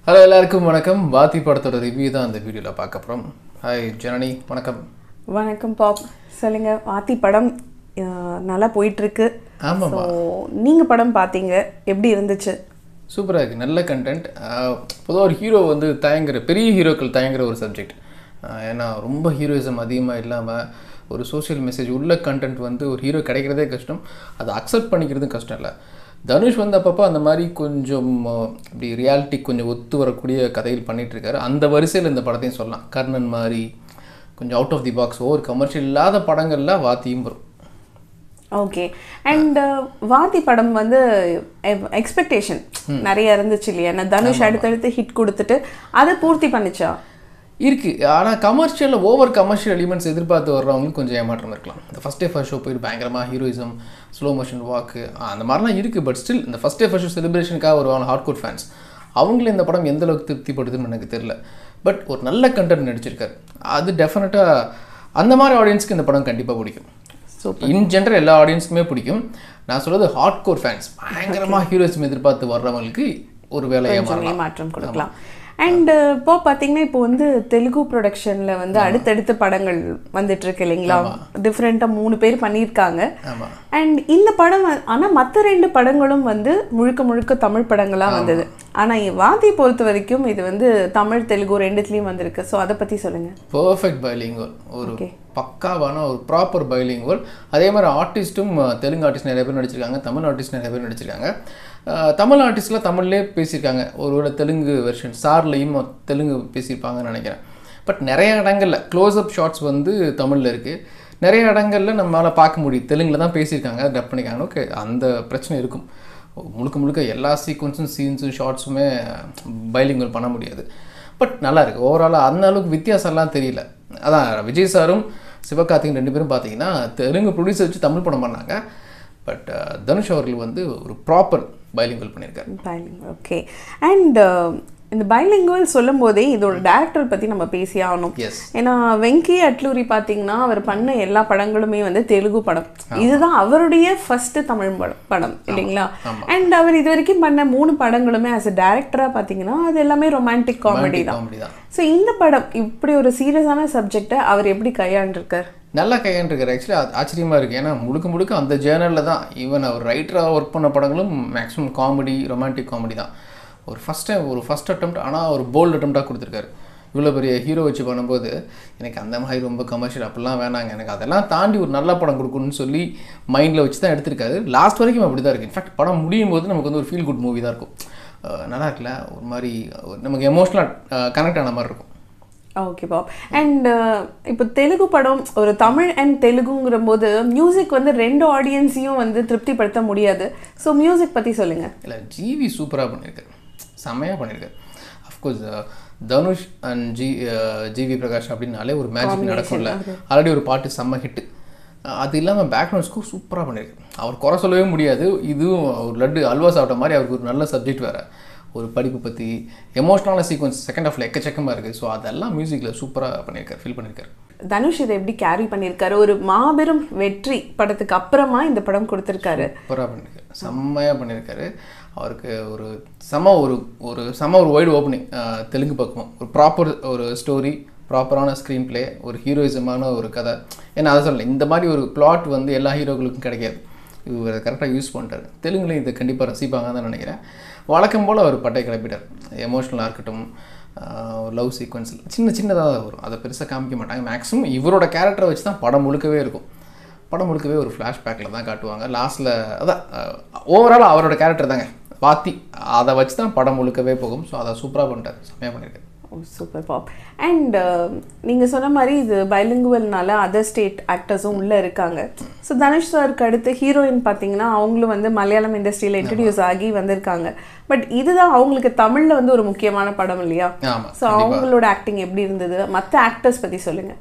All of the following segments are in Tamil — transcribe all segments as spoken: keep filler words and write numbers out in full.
ஹலோ எல்லாருக்கும் வணக்கம். வாத்தி படத்தோட ரிவ்யூ தான் அந்த வீடியோவில் பார்க்க போகிறோம். ஹாய் ஜனனி, வணக்கம். வணக்கம் பாப். சொல்லுங்க, வாத்தி படம் நல்லா போயிட்டுருக்கு. ஆமாம், நீங்கள் படம் பார்த்தீங்க, எப்படி இருந்துச்சு? சூப்பராக இருக்குது, நல்ல கண்டென்ட். பொதுவாக ஒரு ஹீரோ வந்து தயங்குற பெரிய ஹீரோக்கள் தயங்குற ஒரு சப்ஜெக்ட். ஏன்னா ரொம்ப ஹீரோயிசம் அதிகமாக இல்லாமல் ஒரு சோஷியல் மெசேஜ் உள்ள கண்டென்ட் வந்து ஒரு ஹீரோ கிடைக்கிறதே கஷ்டம், அதை அக்செப்ட் பண்ணிக்கிறதும் கஷ்டம் இல்லை. தனுஷ் வந்து அப்பப்போ அந்த மாதிரி கொஞ்சம் இப்படி ரியாலிட்டி கொஞ்சம் ஒத்து வரக்கூடிய கதைகள் பண்ணிகிட்ருக்காரு. அந்த வரிசையில் இந்த படத்தையும் சொல்லலாம். கர்ணன் மாதிரி கொஞ்சம் out of the box over commercial இல்லாத படங்களில் வாத்தியும் வரும். ஓகே. அண்ட் வாத்தி படம் வந்து எக்ஸ்பெக்டேஷன் நிறைய இருந்துச்சு இல்லையா? ஏன்னா தனுஷ் அடுத்தடுத்து ஹிட் கொடுத்துட்டு அதை பூர்த்தி பண்ணிச்சா? இருக்குது. ஆனால் கமர்ஷியலில் ஓவர் கமர்ஷியல் எலிமெண்ட்ஸ் எதிர்பார்த்து வர்றவங்களுக்கு கொஞ்சம் ஏமாற்றம் இருக்கலாம். இந்த ஃபஸ்ட் டே ஃபர்ஸ்ட் ஷோ போயிட்டு பயங்கரமாக ஹீரோயிசம், ஸ்லோ மோஷன் வாக்கு அந்த மாதிரிலாம் இருக்குது. பட் ஸ்டில் இந்த ஃபஸ்ட் டே ஃபர்ஸ்ட் ஷோ செலிப்ரேஷனுக்காக வருவாங்க ஹார்ட் கோர் ஃபேன்ஸ். அவங்களும் இந்த படம் எந்த அளவுக்கு திருப்திப்படுதுன்னு எனக்கு தெரியல. பட் ஒரு நல்ல கண்டென்ட் நடிச்சிருக்காரு. அது டெஃபினட்டாக அந்த மாதிரி ஆடியன்ஸ்க்கு இந்த படம் கண்டிப்பாக பிடிக்கும். ஸோ இன் ஜென்ரல் எல்லா ஆடியன்ஸுக்குமே பிடிக்கும். நான் சொல்கிறது ஹார்ட் கோர் ஃபேன்ஸ், பயங்கரமாக ஹீரோயிசம் எதிர்பார்த்து வர்றவங்களுக்கு ஒரு வேலையை மாற்றம் கொடுக்கலாம். அண்ட் இப்போ பார்த்தீங்கன்னா இப்போ வந்து தெலுங்கு ப்ரொடக்ஷனில் வந்து அடுத்தடுத்த படங்கள் வந்துட்டு இருக்கு இல்லைங்களா? டிஃப்ரெண்ட்டாக மூணு பேர் பண்ணியிருக்காங்க. அண்ட் இந்த படம் ஆனால் மற்ற ரெண்டு படங்களும் வந்து முழுக்க முழுக்க தமிழ் படங்களாக வந்தது. ஆனால் வாத்தியை பொறுத்த வரைக்கும் இது வந்து தமிழ் தெலுங்கு ரெண்டுத்துலேயும் வந்திருக்கு. ஸோ அதை பற்றி சொல்லுங்கள். பர்ஃபெக்ட் பைலிங்குவல், ஒரு பக்காவான ஒரு ப்ராப்பர் பைலிங்குவல். அதே மாதிரி ஆர்டிஸ்ட்டும் தெலுங்கு ஆர்டிஸ்ட் நிறைய பேர் நடிச்சிருக்காங்க, தமிழ் ஆர்டிஸ்ட் நிறைய பேர் நடிச்சிருக்காங்க. தமிழ் ஆர்டிஸ்டில் தமிழ்லேயே பேசியிருக்காங்க. ஒருவேளை தெலுங்கு வெர்ஷன் சார்லையும் தெலுங்கு பேசியிருப்பாங்கன்னு நினைக்கிறேன். பட் நிறைய இடங்களில் க்ளோஸ்அப் ஷாட்ஸ் வந்து தமிழில் இருக்குது. நிறைய இடங்களில் நம்மளால் பார்க்க முடியும் தெலுங்கில் தான் பேசியிருக்காங்க, டப் பண்ணிக்காங்க. ஓகே, அந்த பிரச்சனை இருக்கும். முழுக்க முழுக்க எல்லா சீக்வன்ஸும் சீன்ஸும் ஷார்ட்ஸுமே பைலிங்குவல் பண்ண முடியாது. பட் நல்லா இருக்குது. ஓவராலாக அந்த அளவுக்கு வித்தியாசம்லாம் தெரியல. அதான் விஜய் சாரும் சிவகார்த்திகேயன் ரெண்டு பேரும் பார்த்தீங்கன்னா தெலுங்கு ப்ரொடியூசர் வச்சு தமிழ் படம் பண்ணாங்க. பட் தனுஷ் அவர்கள் வந்து ஒரு ப்ராப்பர் பைலிங்குவல் பண்ணியிருக்காரு. Bilingual, okay. அண்ட் இந்த பைலிங்குவல் சொல்லும் போதே இதோட டேரக்டர் பற்றி நம்ம பேசி ஆகணும். ஏன்னா வெங்கி அட்லூரி பார்த்தீங்கன்னா அவர் பண்ண எல்லா படங்களுமே வந்து தெலுங்கு படம். இதுதான் அவருடைய ஃபர்ஸ்ட் தமிழ் படம் படம் இல்லைங்களா? அண்ட் அவர் இது வரைக்கும் பண்ண மூணு படங்களுமே ஆஸ் அ டேரக்டராக பார்த்தீங்கன்னா அது எல்லாமே ரொமான்டிக் காமெடி தான். ஸோ இந்த படம் இப்படி ஒரு சீரியஸான சப்ஜெக்டை அவர் எப்படி கையாண்டிருக்கார்? நல்லா கையாண்டிருக்காரு. ஆக்சுவலி அது ஆச்சரியமாக இருக்குது. ஏன்னா முழுக்க முழுக்க அந்த ஜேர்னலில் தான் ஈவன் அவர் ரைட்டராக ஒர்க் பண்ண படங்களும் மேக்ஸிமம் காமெடி, ரொமான்டிக் காமெடி தான். ஒரு ஃபஸ்ட் டைம் ஒரு ஃபஸ்ட் அட்டெம்ப்ட், ஆனால் ஒரு போல்டு அட்டெம்ப்டாக கொடுத்துருக்காரு. இவ்வளோ பெரிய ஹீரோ வச்சு பண்ணும்போது எனக்கு அந்த மாதிரி ரொம்ப கமர்ஷியல் அப்படிலாம் வேணாங்க, எனக்கு அதெல்லாம் தாண்டி ஒரு நல்ல படம் கொடுக்கணும்னு சொல்லி மைண்டில் வச்சு தான் எடுத்திருக்காரு. லாஸ்ட் வரைக்கும் அப்படி தான் இருக்குது. இன்ஃபேக்ட் படம் முடியும் போது நமக்கு வந்து ஒரு ஃபீல் குட் மூவி தான் இருக்கும். நல்லா இருக்குல்ல, ஒரு மாதிரி நமக்கு எமோஷ்னலாக கனெக்ட் ஆன மாதிரி இருக்கும். Okay pop. அண்ட் இப்போ தெலுங்கு படம் ஒரு தமிழ் அண்ட் தெலுங்குங்கிற போது மியூசிக் வந்து ரெண்டு ஆடியன்ஸையும் வந்து திருப்திப்படுத்த முடியாது. ஸோ மியூசிக் பற்றி சொல்லுங்கள். இல்லை, ஜிவி சூப்பராக பண்ணியிருக்காரு, செம்மையாக பண்ணியிருக்காரு. Of course Dhanush and G GV Prakash அப்படின்னாலே ஒரு மேஜிக் நடக்கும்ல. ஆல்ரெடி ஒரு பாட்டு செம்ம ஹிட்டு. அது இல்லாமல் பேக்ரவுண்ட் ஸ்கோர் சூப்பராக பண்ணியிருக்காரு. அவர் குறை சொல்லவே முடியாது. இதுவும் ஒரு லட்டு அல்வா சாப்பிட்ட மாதிரி அவருக்கு ஒரு நல்ல சப்ஜெக்ட் வேறு. ஒரு படிப்பு பற்றி எமோஷ்னலான சீக்வன்ஸ் செகண்ட் ஹாஃபில் எக்கச்சக்கமாக இருக்குது. ஸோ அதெல்லாம் மியூசிக்கில் சூப்பராக பண்ணியிருக்காரு, ஃபீல் பண்ணியிருக்காரு. தனுஷ் இதை எப்படி கேரி பண்ணியிருக்காரு? ஒரு மாபெரும் வெற்றி படத்துக்கு அப்புறமா இந்த படம் கொடுத்துருக்காரு. சூப்பராக பண்ணியிருக்காரு, செம்மையாக பண்ணியிருக்காரு. அவருக்கு ஒரு செம ஒரு ஒரு செம ஒரு வைடு ஓப்பனிங் தெலுங்கு பக்கம். ஒரு ப்ராப்பர் ஒரு ஸ்டோரி, ப்ராப்பரான ஸ்க்ரீன் பிளே, ஒரு ஹீரோயிசமான ஒரு கதை. ஏன்னா அதை சொல்லலை, இந்த மாதிரி ஒரு பிளாட் வந்து எல்லா ஹீரோக்களுக்கும் கிடைக்காது. இவர் கரெக்டாக யூஸ் பண்ணிட்டார். தெலுங்குலையும் இதை கண்டிப்பாக ரசிப்பாங்க தான் நினைக்கிறேன். வழக்கம் போல் அவர் பட்டை கிளப்பிட்டார். எமோஷ்னலாக இருக்கட்டும், லவ் சீக்வன்ஸ் சின்ன சின்னதாக தான் வரும், அதை பெருசாக காமிக்க மாட்டாங்க. மேக்ஸிமம் இவரோட கேரக்டரை வச்சு தான் படம் முழுக்கவே இருக்கும். படம் முழுக்கவே ஒரு ஃப்ளாஷ்பேக்கில் தான் காட்டுவாங்க. லாஸ்ட்டில் அதான் ஓவரால் அவரோட கேரக்டர் தாங்க வாத்தி, அதை வச்சு தான் படம் முழுக்கவே போகும். ஸோ அதை சூப்பராக பண்ணிட்டார், செம்மையாக பண்ணியிருக்காரு. Super pop. அண்ட் நீங்கள் சொன்ன மாதிரி இது பைலிங்குவல்னால அதர் ஸ்டேட் ஆக்டர்ஸும் உள்ளே இருக்காங்க. ஸோ தனுஷ் சாருக்கு அடுத்து ஹீரோயின் பார்த்தீங்கன்னா அவங்களும் வந்து மலையாளம் இண்டஸ்ட்ரியில் இன்ட்ரடியூஸ் ஆகி வந்திருக்காங்க. பட் இதுதான் அவங்களுக்கு தமிழில் வந்து ஒரு முக்கியமான படம் இல்லையா? ஸோ அவங்களோட ஆக்டிங் எப்படி இருந்தது? மற்ற ஆக்டர்ஸ் பற்றி சொல்லுங்கள்.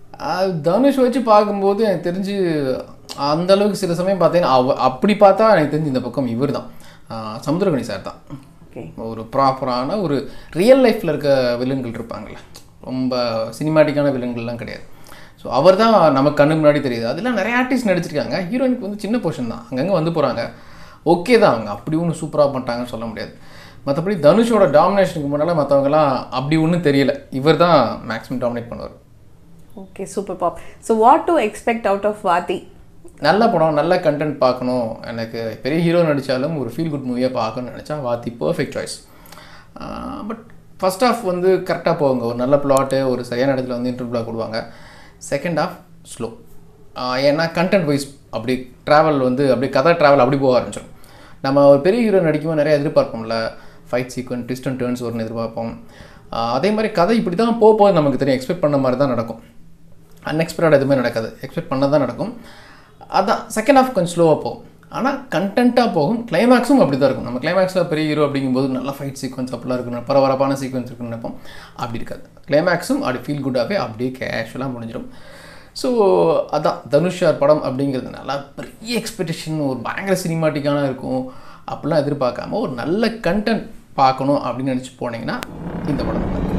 தனுஷ் வச்சு பார்க்கும்போது எனக்கு தெரிஞ்சு அந்தளவுக்கு சில சமயம் பார்த்தீங்கன்னா அவ அப்படி பார்த்தா எனக்கு தெரிஞ்சு இந்த பக்கம் இவர் தான், சமுத்திரகனி சார் தான். ஒரு ப்ராப்பரான ஒரு ரியல் லைஃப்பில் இருக்க வில்லன்கள் இருப்பாங்கள்ல, ரொம்ப சினிமாட்டிக்கான வில்லன்கள்லாம் கிடையாது. ஸோ அவர் தான் நமக்கு கண்ணு முன்னாடி தெரியுது. அதெல்லாம் நிறைய ஆர்டிஸ்ட் நடிச்சிருக்காங்க. ஹீரோயினுக்கு வந்து சின்ன போர்ஷன் தான், அங்கங்கே வந்து போகிறாங்க. ஓகே தான், அவங்க அப்படி ஒன்று சூப்பராக பண்ணிட்டாங்கன்னு சொல்ல முடியாது. மற்றபடி தனுஷோட டாமினேஷனுக்கு முன்னால் மற்றவங்கலாம் அப்படி ஒன்றும் தெரியல. இவர் தான் மேக்ஸிமம் டாமினேட் பண்ணுவார். Okay, super pop. So what to expect out of Vaathi? நல்ல படம், நல்ல கண்டென்ட் பார்க்கணும், எனக்கு பெரிய ஹீரோ நடித்தாலும் ஒரு ஃபீல் குட் மூவியாக பார்க்கணும்னு நினச்சா Vaathi perfect choice. But first half வந்து கரெக்டாக போவாங்க, ஒரு நல்ல பிளாட்டு, ஒரு சரியான இடத்துல வந்து இன்டர்வியூ கொடுவாங்க. செகண்ட் ஆஃப் ஸ்லோ, ஏன்னா கண்டென்ட் வைஸ் அப்படி ட்ராவல் வந்து அப்படி கதை ட்ராவல் அப்படி போக ஆரம்பிச்சிடும். நம்ம ஒரு பெரிய ஹீரோ நடிக்கும்போது நிறைய எதிர்பார்ப்போம்ல, fight sequence, twist and turns வரும்னு எதிர்பார்ப்போம். அதே மாதிரி கதை இப்படி தான் போக போது நமக்கு தெரியும், எக்ஸ்பெக்ட் பண்ண மாதிரி தான் நடக்கும், அன்எக்ஸ்பெக்டட் எதுவுமே நடக்காது, எக்ஸ்பெக்ட் பண்ண தான் நடக்கும். அதான் செகண்ட் ஆஃப் கொஞ்சம் ஸ்லோவாக போகும், ஆனால் கண்டென்ட்டாக போகும். கிளைமேக்ஸும் அப்படி தான் இருக்கும். நம்ம கிளைமேக்ஸில் பெரிய ஹீரோ அப்படிங்கும்போது நல்லா ஃபைட் சீக்வன்ஸ் அப்படிலாம் இருக்கணும், பரபரப்பான சீக்வன்ஸ் இருக்குன்னு நினைப்போம். அப்படி இருக்காது, கிளைமேக்ஸும் அப்படி ஃபீல் குட்டாகவே அப்படியே கேஷுவலாக முடிஞ்சிடும். ஸோ அதான் தனுஷ் சார் படம் அப்படிங்கிறதுனால பெரிய எக்ஸ்பெக்டேஷன், ஒரு பயங்கர சினிமாட்டிக்கான இருக்கும் அப்படிலாம் எதிர்பார்க்காம ஒரு நல்ல கண்டென்ட் பார்க்கணும் அப்படின்னு நினச்சி போனீங்கன்னா இந்த படம்